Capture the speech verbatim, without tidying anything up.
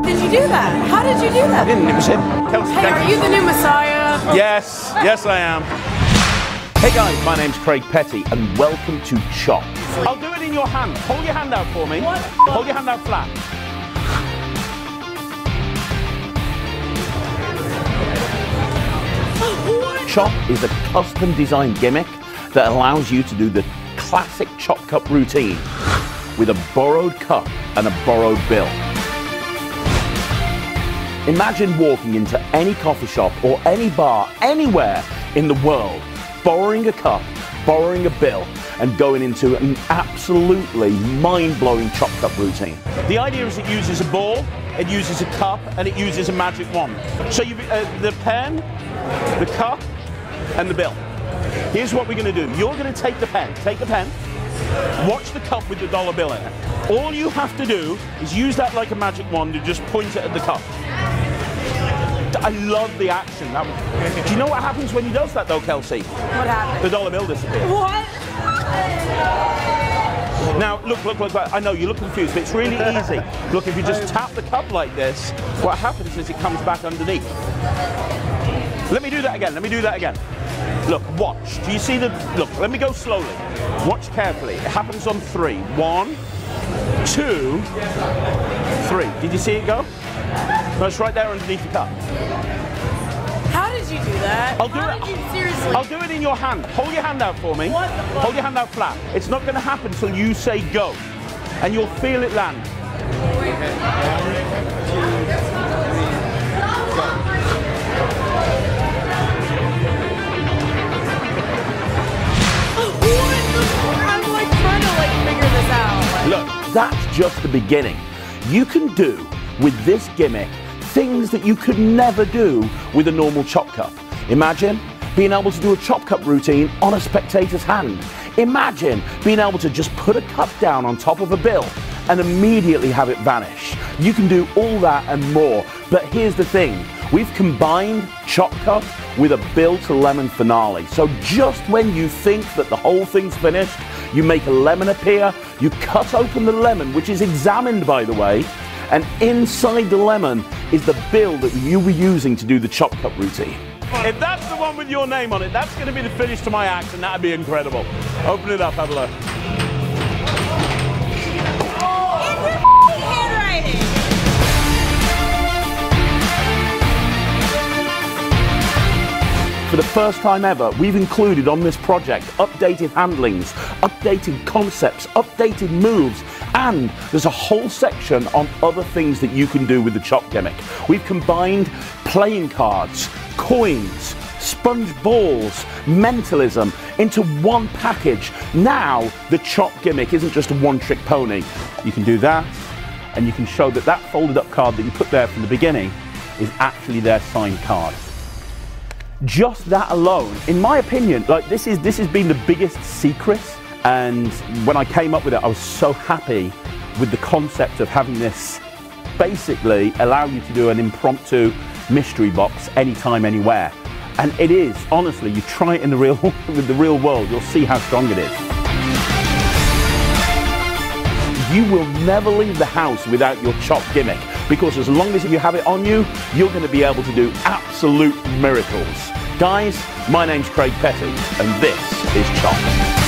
did you do that? How did you do that? I didn't, it was him. Kelsey, Hey, are you the new Messiah? Yes, yes I am. Hey guys, my name's Craig Petty and welcome to Chop. I'll do it in your hand. Hold your hand out for me. What? Hold your hand out flat. What? Chop is a custom designed gimmick that allows you to do the classic Chop Cup routine with a borrowed cup and a borrowed bill. Imagine walking into any coffee shop or any bar anywhere in the world, borrowing a cup, borrowing a bill, and going into an absolutely mind-blowing Chop Cup routine. The idea is it uses a ball, it uses a cup, and it uses a magic wand. So you, uh, the pen, the cup, and the bill. Here's what we're going to do. You're going to take the pen, take the pen, watch the cup with the dollar bill in it. All you have to do is use that like a magic wand and just point it at the cup. I love the action. That was... Do you know what happens when he does that though, Kelsey? What happened? The dollar bill disappears. What? Now, look, look, look, I know you look confused, but it's really easy. Look, if you just tap the cup like this, what happens is it comes back underneath. Let me do that again, let me do that again. Look, watch. Do you see the... Look, let me go slowly. Watch carefully. It happens on three. One, two, three. Did you see it go? No, it's right there underneath the cup. How did you do that? I'll do How it. did you seriously? I'll do it in your hand. Hold your hand out for me. What the fuck? Hold your hand out flat. It's not going to happen until you say go. And you'll feel it land. I'm like trying to like figure this out. Look, that's just the beginning. You can do with this gimmick things that you could never do with a normal Chop Cup. Imagine being able to do a Chop Cup routine on a spectator's hand. Imagine being able to just put a cup down on top of a bill and immediately have it vanish. You can do all that and more, but here's the thing. We've combined Chop Cup with a bill to lemon finale. So just when you think that the whole thing's finished, you make a lemon appear, you cut open the lemon, which is examined by the way, and inside the lemon is the bill that you were using to do the Chop Cup routine. If that's the one with your name on it, that's going to be the finish to my act, and that'd be incredible. Open it up, have a look. It's your handwriting. For the first time ever, we've included on this project updated handlings, updated concepts, updated moves, and there's a whole section on other things that you can do with the Chop gimmick. We've combined playing cards, coins, sponge balls, mentalism into one package. Now, the Chop gimmick isn't just a one-trick pony. You can do that, and you can show that that folded up card that you put there from the beginning is actually their signed card. Just that alone, in my opinion, like this is this has been the biggest secret, and when I came up with it, I was so happy with the concept of having this basically allow you to do an impromptu mystery box anytime, anywhere. And it is, honestly, you try it in the real with the real world, you'll see how strong it is. You will never leave the house without your Chop gimmick, because as long as you have it on you, you're going to be able to do absolute miracles. Guys, my name's Craig Petty, and this is Chop.